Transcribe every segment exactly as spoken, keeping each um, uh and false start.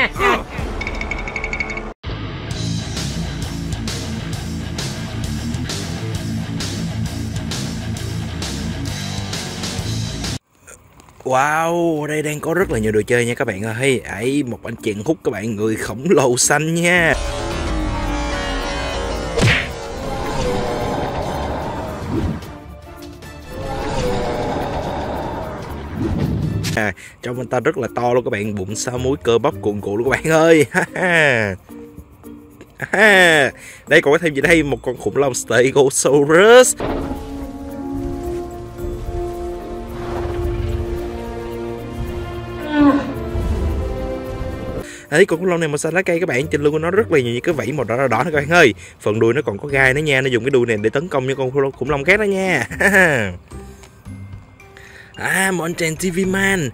Wow, ở đây đang có rất là nhiều đồ chơi nha các bạn ơi. Ấy, một anh chàng hút các bạn, người khổng lồ xanh nha. À, trong anh ta rất là to luôn các bạn, bụng sao múi cơ bắp cuồn cuộn luôn các bạn ơi. À, đây còn có thêm gì đây, một con khủng long Stegosaurus. Đấy, con khủng long này màu xanh lá cây các bạn, trên lưng của nó rất là nhiều những cái vảy màu đỏ đỏ, đỏ các bạn ơi. Phần đuôi nó còn có gai nữa nha, nó dùng cái đuôi này để tấn công những con khủng long khác đó nha. À, một anh chàng ti vi man.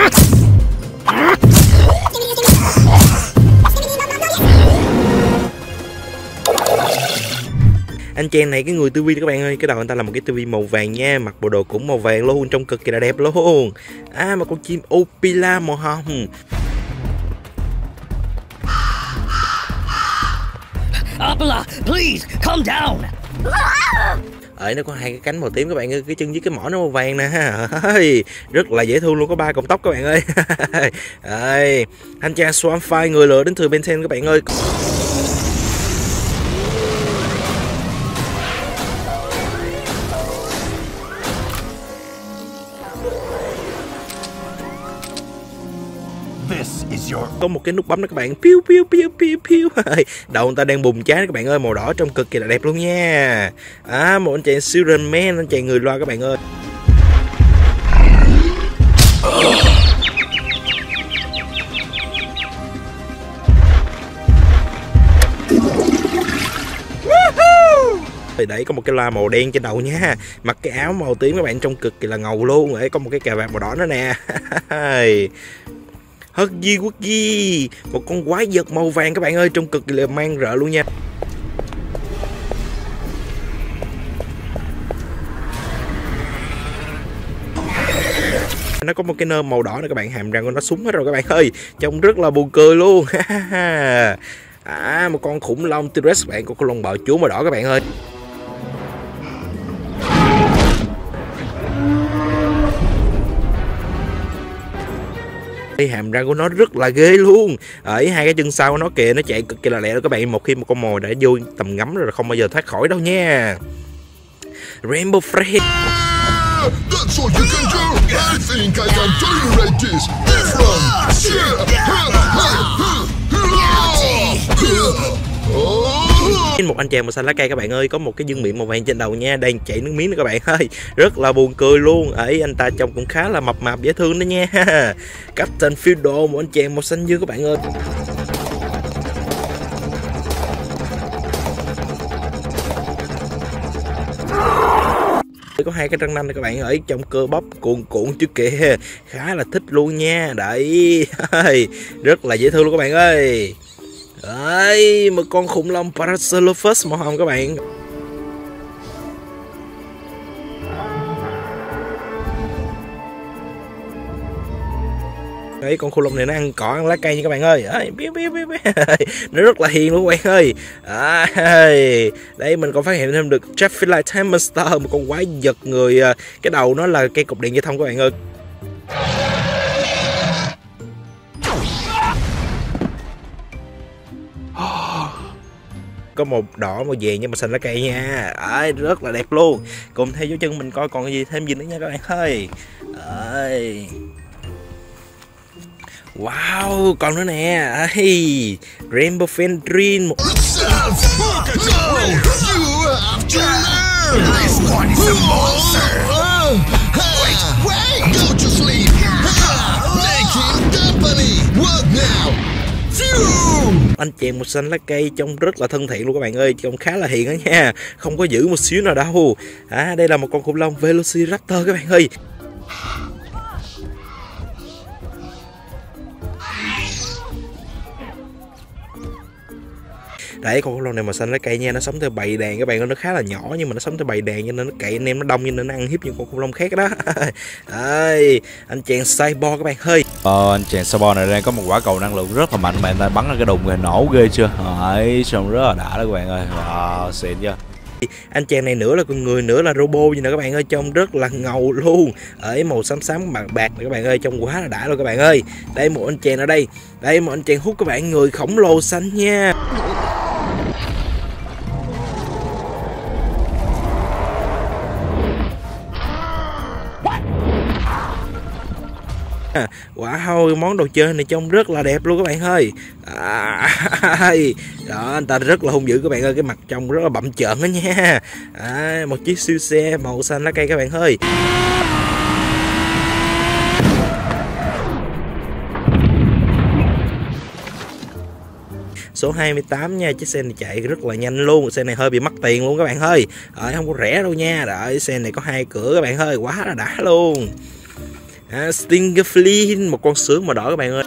Anh chàng này cái người tivi các bạn ơi, cái đầu anh ta là một cái tivi màu vàng nha, mặc bộ đồ cũng màu vàng luôn, trông cực kỳ là đẹp luôn. À, một con chim Opila màu hồng. Opila, please calm down. Ở nó có hai cái cánh màu tím các bạn ơi, cái chân với cái mỏ nó màu vàng nè. Rất là dễ thương luôn, có ba cọng tóc các bạn ơi. Đây, anh chàng Swampfire, người lừa đến từ Ben ten các bạn ơi. Có một cái nút bấm đó các bạn, piu piu piu piu piu. Đầu người ta đang bùng cháy các bạn ơi, màu đỏ trông cực kỳ là đẹp luôn nha. À, một anh chàng Siren Man, anh chàng người loa các bạn ơi. Đấy, có một cái loa màu đen trên đầu nha, mặc cái áo màu tím các bạn, trông cực kỳ là ngầu luôn. Đấy, có một cái cà vạt màu đỏ nữa nè. Huggy Wuggy, một con quái vật màu vàng các bạn ơi, trông cực kỳ là mang rợ luôn nha. Nó có một cái nơm màu đỏ này các bạn, hàm răng của nó súng hết rồi các bạn ơi, trông rất là buồn cười luôn. À, một con khủng long T-Rex bạn, con khủng long bạo chúa màu đỏ các bạn ơi. Cái hàm răng của nó rất là ghê luôn. Ở hai cái chân sau của nó kìa, nó chạy cực kỳ là lẹ đó các bạn. Một khi một con mồi đã vô tầm ngắm rồi là không bao giờ thoát khỏi đâu nha. Rainbow Friend. That's all you can do. I think I can tolerate this. Một anh chàng màu xanh lá cây các bạn ơi, có một cái dương miệng màu vàng trên đầu nha, đang chảy nước miếng đó các bạn ơi, rất là buồn cười luôn. Ấy, anh ta trông cũng khá là mập mạp dễ thương đó nha. Captain Fiddle, một anh chàng màu xanh dương các bạn ơi. Có hai cái răng nanh này các bạn ơi, trong cơ bắp cuồn cuộn chứ kìa, khá là thích luôn nha. Đấy, rất là dễ thương luôn các bạn ơi. Đấy, một con khủng long Parasaurolophus màu hồng các bạn. Đấy, con khủng long này nó ăn cỏ, ăn lá cây nha các bạn ơi. Đấy, biu, biu, biu, biu. Nó rất là hiền luôn các bạn ơi. À, đây mình còn phát hiện thêm được Japhili Time Monster, một con quái vật người, cái đầu nó là cây cục điện giao thông các bạn ơi. Có màu đỏ, màu vàng nhưng mà xanh lá cây nha. Đấy, rất là đẹp luôn. Cùng theo dấu chân mình coi còn gì thêm gì nữa nha các bạn ơi. Đấy. Wow, còn nữa nè. Hey, Rainbow Fendrin. Một... Anh chàng một xanh lá cây trông rất là thân thiện luôn các bạn ơi, trông khá là hiền đó nha, không có giữ một xíu nào đâu. À, đây là một con khủng long Velociraptor các bạn ơi. Đấy, con khủng long này màu xanh lá cây nha, nó sống theo bầy đàn các bạn ơi, nó khá là nhỏ nhưng mà nó sống theo bầy đàn cho nên nó cậy anh em nó đông, cho nên nó ăn hiếp những con khủng long khác đó. Đấy, anh chàng cyborg các bạn ơi. Ờ, anh chàng cyborg này đang có một quả cầu năng lượng rất là mạnh mà anh ta bắn ra cái đùng rồi nổ ghê chưa? Đấy, trông rất là đã đó các bạn ơi. Wow, xịn chưa? Anh chàng này nữa là con người nữa là robot như nè các bạn ơi, trông rất là ngầu luôn. Ở màu xám xám bạc bạc này các bạn ơi, trông quá là đã luôn các bạn ơi. Đây một anh chàng ở đây, đây một anh chàng hút các bạn, người khổng lồ xanh nha. Wow, món đồ chơi này trông rất là đẹp luôn các bạn ơi. À, đó, anh ta rất là hung dữ các bạn ơi, cái mặt trông rất là bặm trợn đó nha. À, một chiếc siêu xe màu xanh lá cây các bạn ơi. Số hai mươi tám nha, chiếc xe này chạy rất là nhanh luôn, xe này hơi bị mắc tiền luôn các bạn ơi. Rồi, không có rẻ đâu nha. Rồi, xe này có hai cửa các bạn ơi, quá là đã luôn. À, Stinger Flynn, một con sướng màu đỏ các bạn ơi.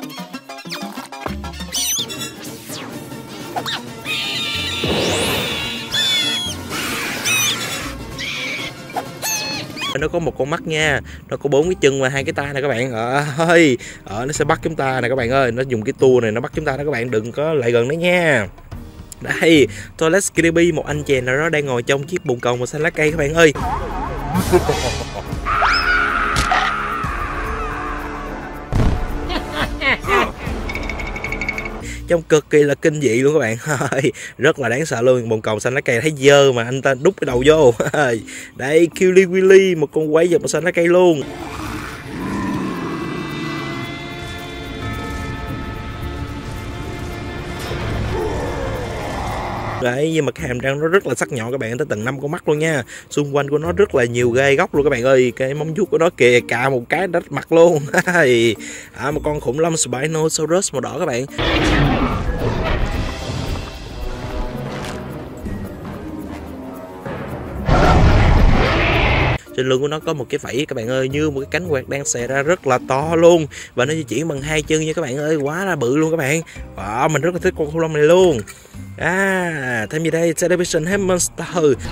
Nó có một con mắt nha, nó có bốn cái chân và hai cái tay này các bạn ơi. Ờ, nó sẽ bắt chúng ta này các bạn ơi, nó dùng cái tua này nó bắt chúng ta đó các bạn, đừng có lại gần đấy nha. Đây, Toilet Skippy, một anh chàng nào đó đang ngồi trong chiếc bồn cầu màu xanh lá cây các bạn ơi. Trông cực kỳ là kinh dị luôn các bạn ơi, rất là đáng sợ luôn. Bồn cầu xanh lá cây thấy dơ mà anh ta đút cái đầu vô. Đây, Killy Willy, một con quái vật màu xanh lá cây luôn. Đấy, nhưng mà cái hàm răng nó rất là sắc nhọn các bạn, tới tận năm con mắt luôn nha. Xung quanh của nó rất là nhiều gai góc luôn các bạn ơi. Cái móng vuốt của nó kìa, cà một cái đắt mặt luôn. À, một con khủng long Spinosaurus màu đỏ các bạn. Trên lưng của nó có một cái vảy các bạn ơi, như một cái cánh quạt đang xòe ra rất là to luôn. Và nó di chuyển bằng hai chân nha các bạn ơi, quá là bự luôn các bạn. Wow, mình rất là thích con khủng long này luôn. À, thêm gì đây, Television Head Monster.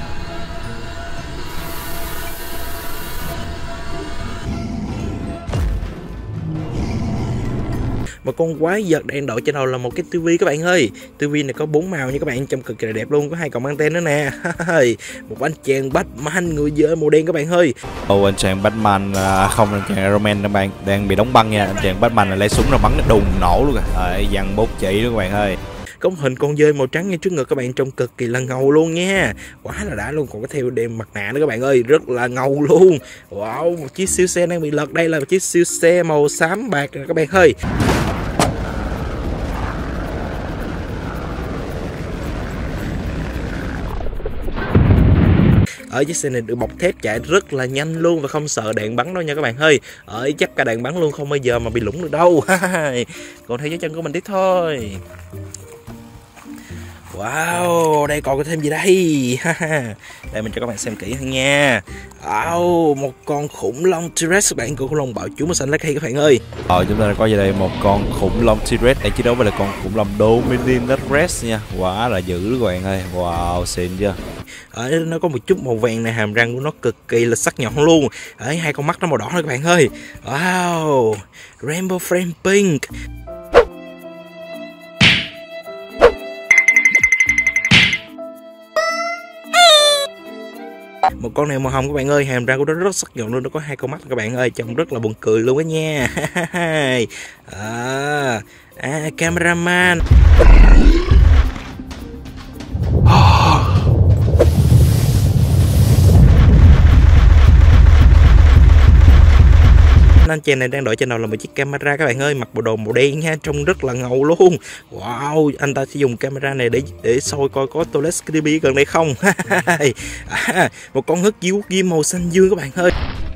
Một con quái vật đang đội trên đầu là một cái tivi các bạn ơi. Tivi này có bốn màu nha các bạn, trông cực kỳ là đẹp luôn, có hai cọng anten nữa nè. Một anh chàng Batman người dơ màu đen các bạn ơi. Ồ, anh chàng Batman, à, không, anh chàng Iron Man các bạn đang bị đóng băng nha. Anh chàng Batman là lấy súng ra bắn cái đùng nổ luôn rồi, dằn bốt chỉ luôn các bạn ơi. Có một hình con dơi màu trắng ngay trước ngực các bạn, trông cực kỳ là ngầu luôn nha, quá là đã luôn. Còn có theo đeo mặt nạ nữa các bạn ơi, rất là ngầu luôn. Wow, một chiếc siêu xe đang bị lật, đây là một chiếc siêu xe màu xám bạc nè các bạn ơi. Ở chiếc xe này được bọc thép chạy rất là nhanh luôn và không sợ đạn bắn đâu nha các bạn ơi. Ở chắc cả đạn bắn luôn, không bao giờ mà bị lủng được đâu. Còn theo dấu chân của mình tiếp thôi. Wow, đây còn có thêm gì đây? Đây mình cho các bạn xem kỹ hơn nha. Wow, một con khủng long T-Rex các bạn, con khủng long bạo chúa màu xanh lá cây các bạn ơi. Rồi chúng ta có gì đây, một con khủng long T-Rex để chiến đấu với là con khủng long Dominus Rex nha. Quá là dữ các bạn ơi. Wow, xịn chưa? Ở nó có một chút màu vàng này, hàm răng của nó cực kỳ là sắc nhọn luôn. Ở hai con mắt nó màu đỏ thôi các bạn ơi. Wow, Rainbow Frame Pink. Một con này màu hồng các bạn ơi, hàm răng của nó rất sắc nhọn luôn, nó có hai con mắt các bạn ơi, trông rất là buồn cười luôn á nha. À, à, cameraman. Anh chàng này đang đội trên đầu là một chiếc camera các bạn ơi, mặc bộ đồ màu đen nha, trông rất là ngầu luôn. Wow, anh ta sẽ dùng camera này để để soi coi có Toilet Skippy gần đây không. À, một con hất diếu ghim màu xanh dương các bạn ơi.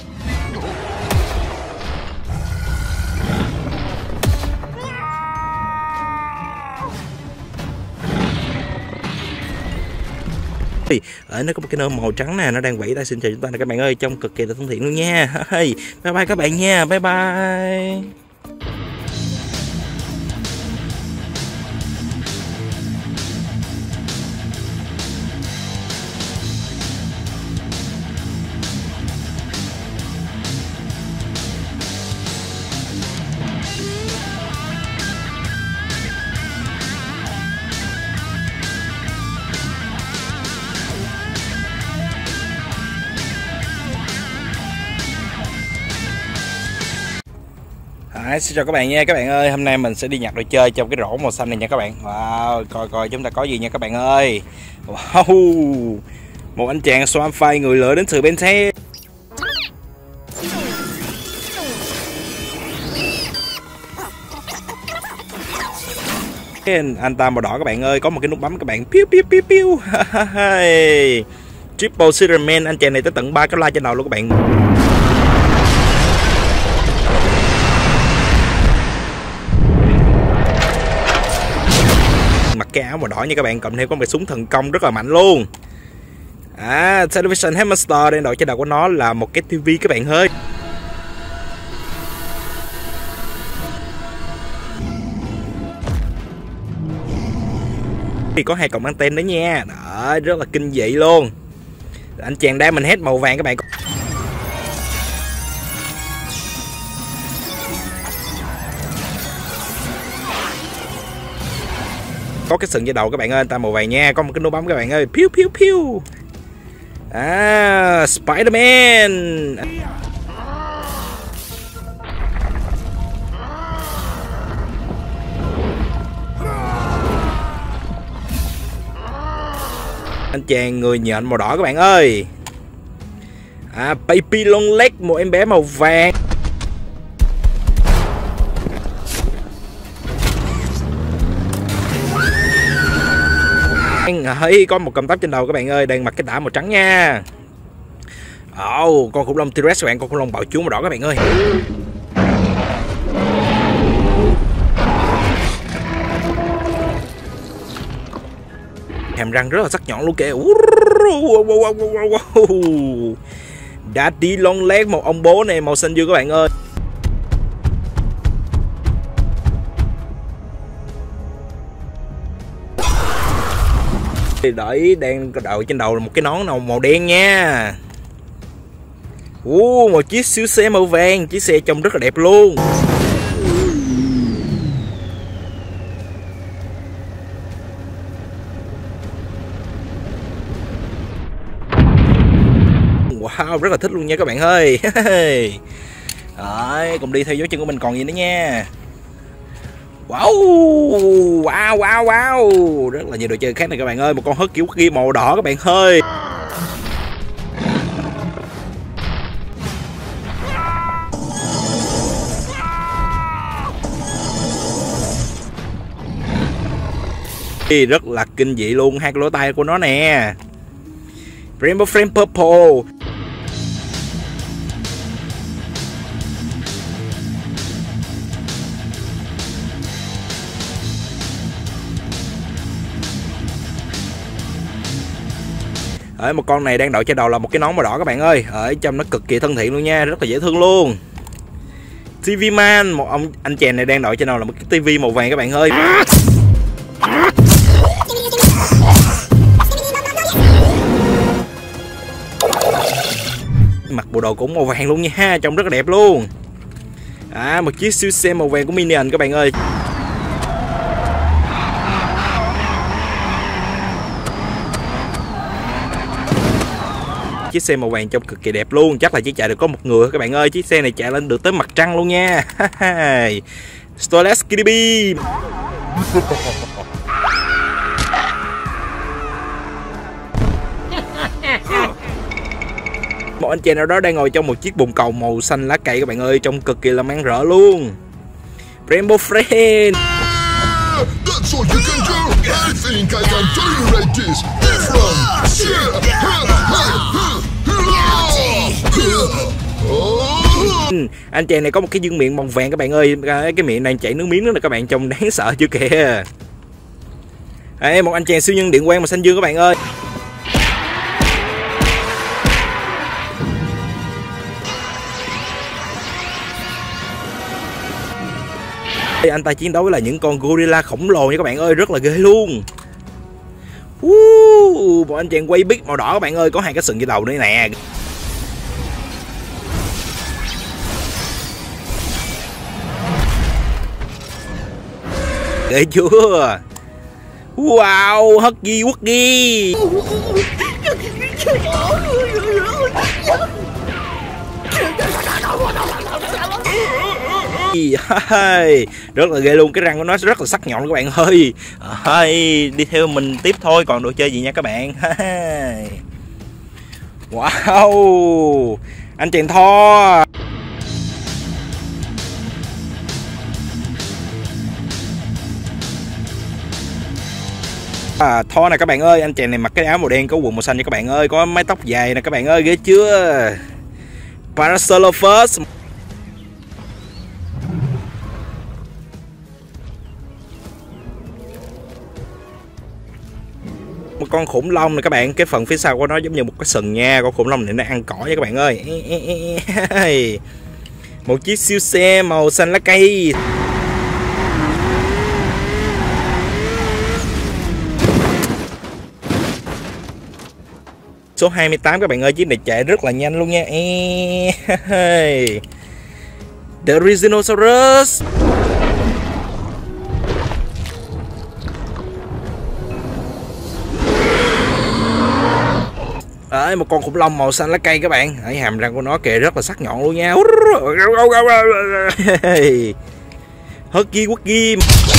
Ở nó có một cái nơ màu trắng nè, nó đang vẫy tay xin chào chúng ta nè các bạn ơi, trông cực kỳ là thân thiện luôn nha. Bye bye các bạn nha, bye bye. À, xin chào các bạn nha các bạn ơi, hôm nay mình sẽ đi nhặt đồ chơi trong cái rổ màu xanh này nha các bạn. Wow, coi coi chúng ta có gì nha các bạn ơi. Wow, một anh chàng xoam phai người lửa đến từ bên thế. Anh ta màu đỏ các bạn ơi, có một cái nút bấm các bạn. Piu piu piu piu. Triple Cinnamon, anh chàng này tới tận ba cái like trên đầu luôn các bạn. Mặc cái áo màu đỏ nha các bạn, cộng thêm có một súng thần công rất là mạnh luôn. À, Television Hamster đang đội trên đầu của nó là một cái tivi các bạn ơi. Thì có hai cổng anten nữa nha. Đó, rất là kinh dị luôn. Anh chàng đá mình hết màu vàng các bạn. Có cái sừng trên đầu các bạn ơi, anh ta màu vàng nha, có một cái nút bấm các bạn ơi. Piu piu piu. À, Spider-Man. Anh chàng người nhện màu đỏ các bạn ơi. À, Baby Long Leg, một em bé màu vàng. Ấy, có một cầm tóc trên đầu các bạn ơi, đang mặc cái tả màu trắng nha. Oh, con khủng long T-Rex các bạn, con khủng long bạo chúa màu đỏ các bạn ơi. Hàm răng rất là sắc nhọn luôn kìa. Daddy Long Leg, một ông bố này màu xanh dương các bạn ơi. Đợi đang đội trên đầu là một cái nón nào màu đen nha. uh, Một chiếc siêu xe màu vàng, chiếc xe trông rất là đẹp luôn. Wow, rất là thích luôn nha các bạn ơi. Đấy, cùng đi theo dấu chân của mình còn gì nữa nha. Wow, wow, wow, wow, rất là nhiều đồ chơi khác này các bạn ơi. Một con hớt kiểu kia màu đỏ các bạn ơi. Rất là kinh dị luôn, hai cái lỗ tai của nó nè. Rainbow Flame Purple. Ở một con này đang đội trên đầu là một cái nón màu đỏ các bạn ơi. Ở trong nó cực kỳ thân thiện luôn nha, rất là dễ thương luôn. ti vi Man, một ông anh chàng này đang đội trên đầu là một cái tivi màu vàng các bạn ơi. Mặc bộ đồ cũng màu vàng luôn nha, trông rất là đẹp luôn. À, một chiếc siêu xe màu vàng của Minion các bạn ơi. Chiếc xe màu vàng trông cực kỳ đẹp luôn, chắc là chỉ chạy được có một người các bạn ơi. Chiếc xe này chạy lên được tới mặt trăng luôn nha. Starless Kitty Beam. Một anh chàng nào đó đang ngồi trong một chiếc bồn cầu màu xanh lá cây các bạn ơi, trông cực kỳ là mang rỡ luôn. Rainbow Friend. That's all you can do. I think I can tolerate this. Different. Anh chàng này có một cái dương miệng màu vàng các bạn ơi. Cái miệng này chảy nước miếng nữa nè các bạn, trông đáng sợ chưa kìa. Đây, một anh chàng siêu nhân điện quang màu xanh dương các bạn ơi. Anh ta chiến đấu với là những con gorilla khổng lồ nha các bạn ơi, rất là ghê luôn. Uh, một anh chàng quay big màu đỏ các bạn ơi, có hai cái sừng trên đầu nữa nè. Ghê chưa? Wow, Huggy Wuggy. Rất là ghê luôn, cái răng của nó rất là sắc nhọn các bạn ơi. Đi theo mình tiếp thôi, còn đồ chơi gì nha các bạn. Wow, anh chàng Thor. À, Thor này các bạn ơi, anh chàng này mặc cái áo màu đen có quần màu xanh nha các bạn ơi, có mái tóc dài nè các bạn ơi, ghê chưa? Parasaurolophus. Một con khủng long này các bạn, cái phần phía sau của nó giống như một cái sừng nha, con khủng long này nó ăn cỏ nha các bạn ơi. Một chiếc siêu xe màu xanh lá cây. Số hai mươi tám các bạn ơi, chiếc này chạy rất là nhanh luôn nha. The Rhinoceros. Đấy, một con khủng long màu xanh lá cây các bạn. Đấy, hàm răng của nó kìa rất là sắc nhọn luôn nha. Huggy Wuggy.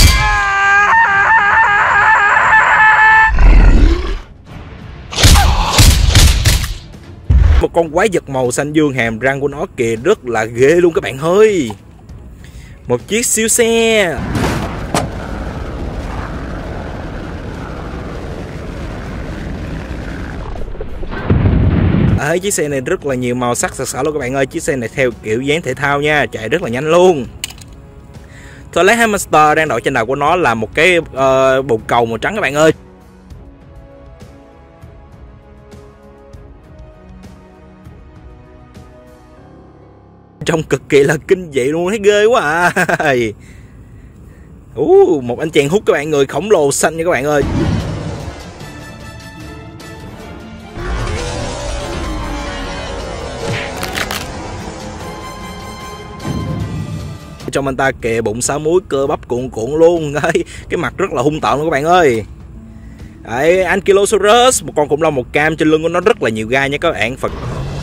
Một con quái vật màu xanh dương, hàm răng của nó kìa rất là ghê luôn các bạn ơi. Một chiếc siêu xe. Ở chiếc xe này rất là nhiều màu sắc sặc sỡ luôn các bạn ơi. Chiếc xe này theo kiểu dáng thể thao nha, chạy rất là nhanh luôn. Toilet Hamster đang đội trên đầu của nó là một cái uh, bồn cầu màu trắng các bạn ơi. Trông cực kỳ là kinh dị luôn, thấy ghê quá à. uh, Một anh chàng hút các bạn, người khổng lồ xanh nha các bạn ơi. Trong anh ta kìa, bụng sáu múi, cơ bắp cuộn cuộn luôn. Cái mặt rất là hung tợn luôn các bạn ơi. Đấy, Ankylosaurus, một con khủng long màu cam, trên lưng của nó rất là nhiều gai nha các bạn. Phật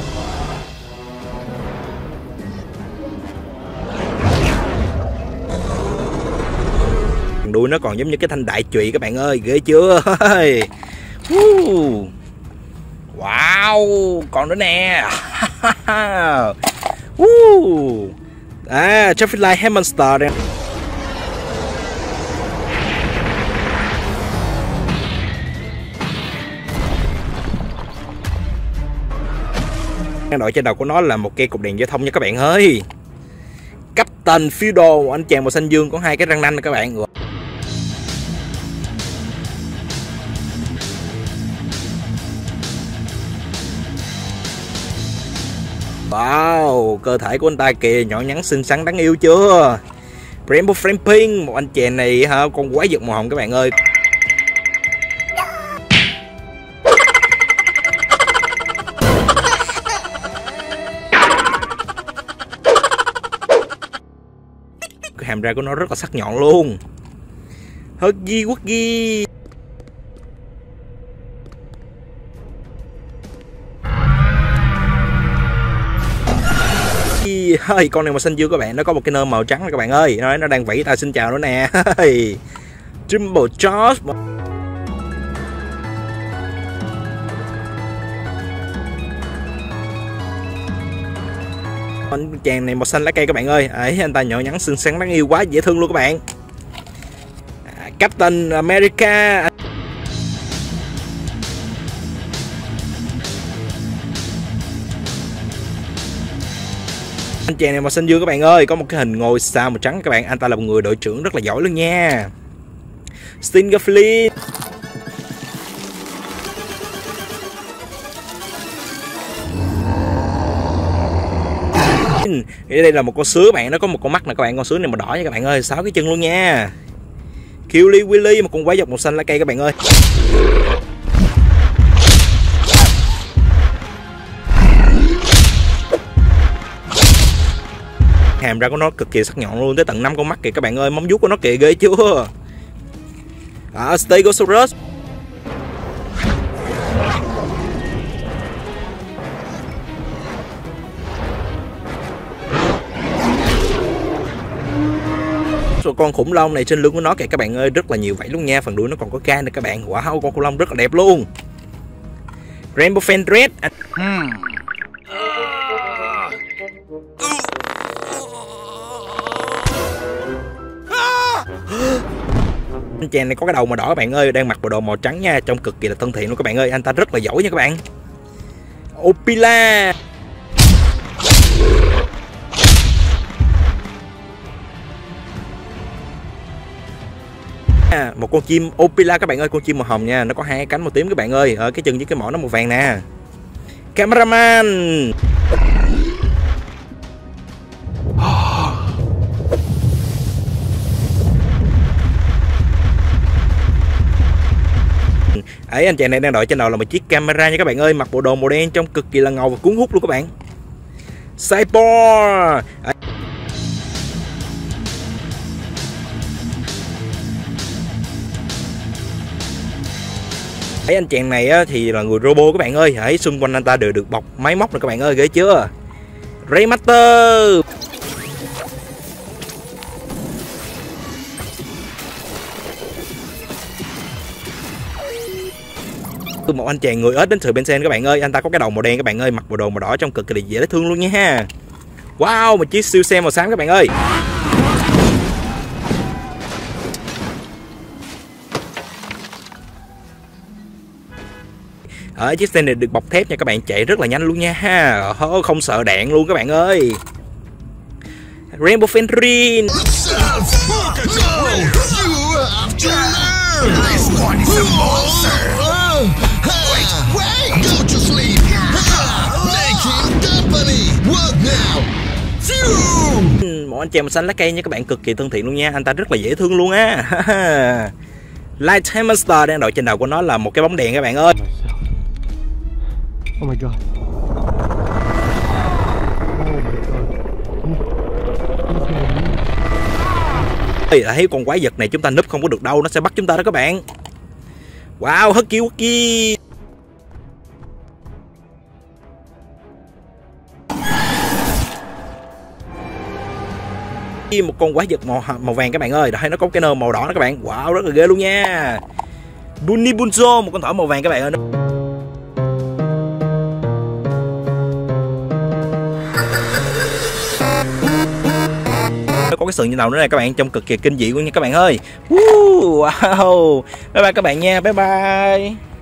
đuôi nó còn giống như cái thanh đại chùy các bạn ơi, ghê chưa? Wow, còn nữa nè. À, Traffic Light Hamster đây. Đội trên đầu của nó là một cây cục đèn giao thông nha các bạn ơi. Captain Fido, anh chàng màu xanh dương có hai cái răng nanh nè các bạn. Wow, cơ thể của anh ta kìa, nhỏ nhắn xinh xắn đáng yêu chưa? Rainbow Framping, một anh chàng này ha, con quái vật màu hồng các bạn ơi. Cái hàm răng của nó rất là sắc nhọn luôn. Huggy Wuggy. Hey, con này màu xanh dương các bạn, nó có một cái nơ màu trắng các bạn ơi, nó nó đang vẫy tay xin chào nữa nè. Jumbo Josh. Anh chàng này màu xanh lá cây các bạn ơi. Ấy, anh ta nhỏ nhắn xinh xắn đáng yêu quá, dễ thương luôn các bạn. Captain America. Anh chàng này màu xanh dương các bạn ơi, có một cái hình ngôi sao màu trắng các bạn. Anh ta là một người đội trưởng rất là giỏi luôn nha. Stinger Flynn. Đây là một con sứa bạn, nó có một con mắt nè các bạn, con sứa này màu đỏ nha các bạn ơi, sáu cái chân luôn nha. Killy Willy, một con quái vật màu xanh lá cây các bạn ơi. Hàm răng của nó cực kỳ sắc nhọn luôn, tới tận năm con mắt kìa các bạn ơi, móng vuốt của nó kìa ghê chưa? À, Stegosaurus. một con khủng long này, trên lưng của nó kìa các bạn ơi, rất là nhiều vảy luôn nha, phần đuôi nó còn có gai nữa các bạn. Wow, con khủng long rất là đẹp luôn. Rainbow Fan Red. Hmm. Anh chàng này có cái đầu màu đỏ các bạn ơi, đang mặc bộ đồ màu trắng nha, trông cực kỳ là thân thiện luôn các bạn ơi, anh ta rất là giỏi nha các bạn. Opila. À, một con chim Opila các bạn ơi, con chim màu hồng nha, nó có hai cánh màu tím các bạn ơi, ở cái chân với cái mỏ nó màu vàng nè. Cameraman. Ấy, anh chàng này đang đội trên đầu là một chiếc camera nha các bạn ơi, mặc bộ đồ màu đen trông cực kỳ là ngầu và cuốn hút luôn các bạn. Cyborg. Ấy, anh chàng này á, thì là người robot các bạn ơi, ấy xung quanh anh ta đều được bọc máy móc rồi các bạn ơi, ghê chưa. Raymaster. Một anh chàng người ếch đến từ Bensen các bạn ơi, anh ta có cái đầu màu đen các bạn ơi, mặc bộ đồ màu đỏ trông cực kỳ dễ thương luôn nha. Wow, một chiếc siêu xe màu xám các bạn ơi. Ở chiếc xe này được bọc thép nha các bạn, chạy rất là nhanh luôn nha ha, không sợ đạn luôn các bạn ơi. Rainbow Fan Red. Một anh chàng màu xanh lá cây nha các bạn, cực kỳ thân thiện luôn nha, anh ta rất là dễ thương luôn á. Light Monster đang đội trên đầu của nó là một cái bóng đèn các bạn ơi. Oh my god. Ê, thấy con quái vật này chúng ta núp không có được đâu, nó sẽ bắt chúng ta đó các bạn. Wow, Huggy Wuggy. Một con quái vật màu màu vàng các bạn ơi, đây nó có cái nơ màu đỏ đó các bạn. Wow, rất là ghê luôn nha. Bunny Bunzo, một con thỏ màu vàng các bạn ơi. Nó có cái sừng như nào nữa này các bạn, trông cực kỳ kinh dị luôn nha các bạn ơi. Wow, bye bye các bạn nha, bye bye.